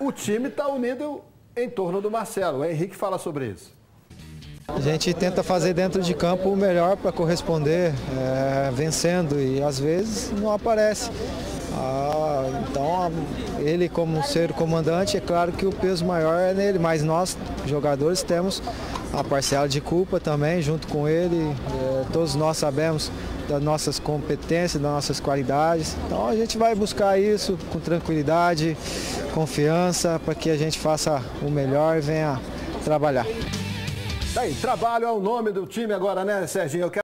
o time está unido em torno do Marcelo. O Henrique fala sobre isso. A gente tenta fazer dentro de campo o melhor para corresponder, vencendo, e às vezes não aparece. Então, ele como ser comandante, é claro que o peso maior é nele, mas nós, jogadores, temos a parcela de culpa também, junto com ele. Todos nós sabemos das nossas competências, das nossas qualidades. Então, a gente vai buscar isso com tranquilidade, confiança, para que a gente faça o melhor e venha trabalhar. Daí, trabalho é o nome do time agora, né, Serginho?